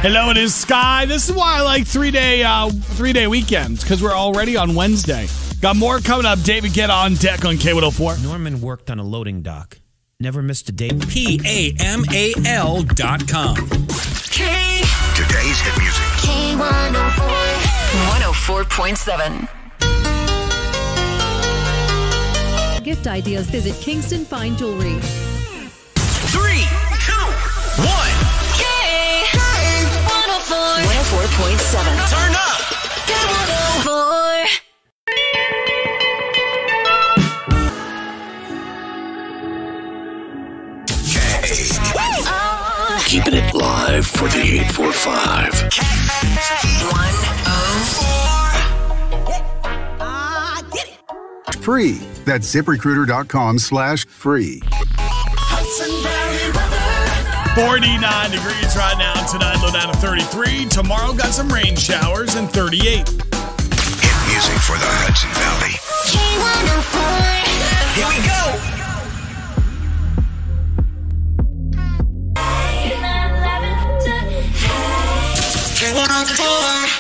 Hello, it is Sky. This is why I like three-day weekends, because we're already on Wednesday. Got more coming up. David, get on deck on K104. Norman worked on a loading dock. Never missed a day. PAMAL.com. Today's hit music. K104. 104.7. Gift ideas, visit Kingston Fine Jewelry. 3, 2, 1. K104. 104.7. Turn up. K104. Keeping it live for the 845. K104. Free. That's ZipRecruiter.com/free. 49 degrees right now. Tonight, low down to 33. Tomorrow, got some rain showers and 38. Hit music for the Hudson Valley. K104. Here we go. K104.